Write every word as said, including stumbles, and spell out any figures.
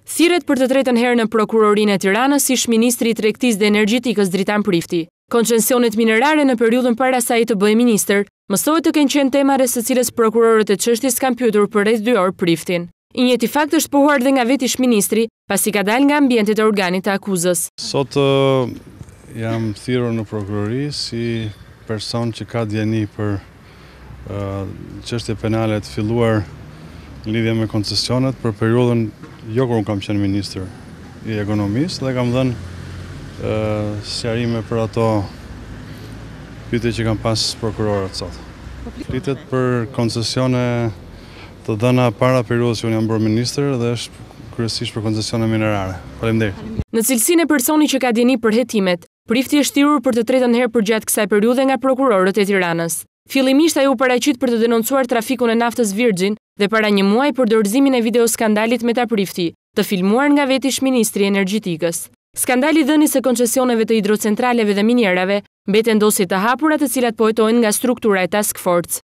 Thirret për të tretën herë në prokurorinë e Tiranës ish ministri i Tregtisë dhe Energjetikës Dritan Prifti. Koncesionet minerare në periudhën para saj të bëhej ministër, mësohet të kenë qenë tema rreth së cilës prokurorët e çështjes kanë pyetur për rreth dy orë Priftin. I njëjti fakt është pohuar dhe nga vetë ish ministri, pasi ka dalë nga ambientet e organit të akuzës. Sot uh, jam thirrur në prokurori si person që ka djeni për uh, çështje penale të filluar në lidhje me koncesionet për periudhën jo kur unë kam qenë ministër i ekonomisë dhe kam dhënë uh, sqarime për ato pyetje që kam pas prokurorët sot. Flitet për koncesione të dhëna para periudhës që unë jam bërë ministër dhe është kryesisht për koncesione minerare. Faleminderit. Në cilësinë e personi që ka djeni për hetimet, Prifti është thirrur për të tretën herë përgjatë kësaj periudhe nga prokurorët e Tiranës. Fillimisht ai u paraqit për të denoncuar trafikun e naftës Virgin dhe para një muaji për dorëzimin e videoskandalit me ta Prifti, të filmuar nga vetë ish ministri i Energjetikës. Skandali i dhënies së koncesioneve të hidrocentraleve dhe minierave mbeten dosje të hapura të cilat po hetohen nga struktura e Task Force.